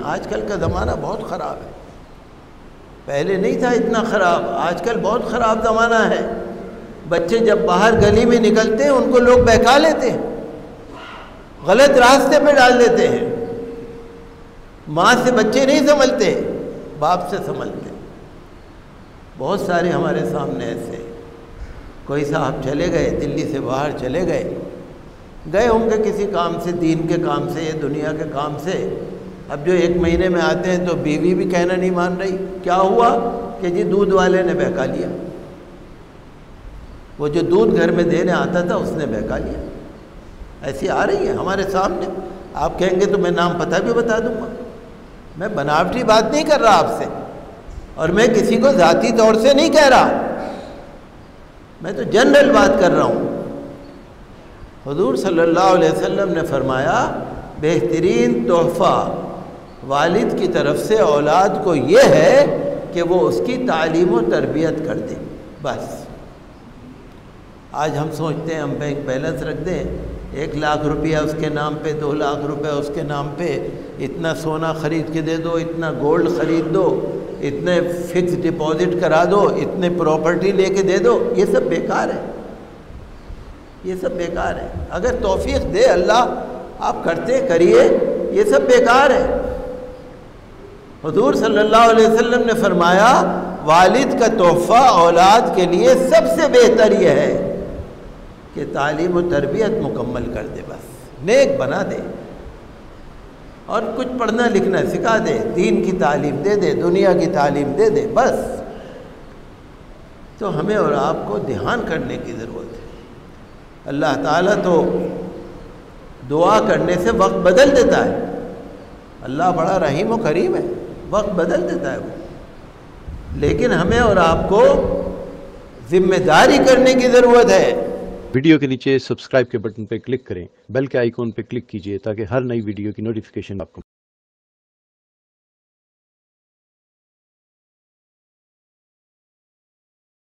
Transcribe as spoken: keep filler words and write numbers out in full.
آج کل کا زمانہ بہت خراب ہے، پہلے نہیں تھا اتنا خراب، آج کل بہت خراب زمانہ ہے۔ بچے جب باہر گلی میں نکلتے ہیں ان کو لوگ بہکا لیتے ہیں، غلط راستے پہ ڈال دیتے ہیں۔ ماں سے بچے نہیں سنبھلتے، باپ سے سنبھلتے۔ بہت سارے ہمارے سامنے ایسے، کوئی صاحب چلے گئے دلی سے باہر چلے گئے گئے ہوں گے کسی کام سے، دین کے کام سے یا دنیا کے کام سے۔ اب جو ایک مہینے میں آتے ہیں تو بیوی بھی کہنا نہیں مان رہی۔ کیا ہوا کہ جی دودھ والے نے بہکا لیا، وہ جو دودھ گھر میں دینے آتا تھا اس نے بہکا لیا۔ ایسی آ رہی ہے ہمارے سامنے، آپ کہیں گے تو میں نام پتہ بھی بتا دوں گا۔ میں بناوٹی بات نہیں کر رہا آپ سے، اور میں کسی کو ذاتی طور سے نہیں کہہ رہا، میں تو جنرل بات کر رہا ہوں۔ حضور صلی اللہ علیہ وسلم نے فرمایا بہترین تحفہ والد کی طرف سے اولاد کو یہ ہے کہ وہ اس کی تعلیم و تربیت کر دے، بس۔ آج ہم سوچتے ہیں ہم بینک بیلنس رکھ دیں، ایک لاکھ روپیہ اس کے نام پہ، دو لاکھ روپے اس کے نام پہ، اتنا سونا خرید کے دے دو، اتنا گولڈ خرید دو، اتنے فکس ڈپازٹ کرا دو، اتنے پراپرٹی لے کے دے دو۔ یہ سب بیکار ہے، یہ سب بیکار ہے۔ اگر توفیق دے اللہ آپ کرتے کریے، یہ سب بیکار ہے۔ حضور صلی اللہ علیہ وسلم نے فرمایا والد کا تحفہ اولاد کے لیے سب سے بہتر یہ ہے کہ تعلیم و تربیت مکمل کر دے، بس نیک بنا دے، اور کچھ پڑھنا لکھنا سکھا دے، دین کی تعلیم دے دے، دنیا کی تعلیم دے دے، بس۔ تو ہمیں اور آپ کو دھیان کرنے کی ضرورت ہے۔ اللہ تعالیٰ تو دعا کرنے سے وقت بدل دیتا ہے، اللہ بڑا رحیم و کریم ہے، وقت بدل دیتا ہے وہ، لیکن ہمیں اور آپ کو ذمہ داری کرنے کی ضرورت ہے۔ ویڈیو کے نیچے سبسکرائب کے بٹن پہ کلک کریں، بیل کے آئیکن پہ کلک کیجئے تاکہ ہر نئی ویڈیو کی نوٹیفیکیشن آپ کو